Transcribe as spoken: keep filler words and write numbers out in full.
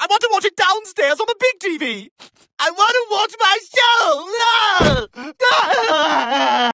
I want to watch it downstairs on the big T V. I want to watch my show.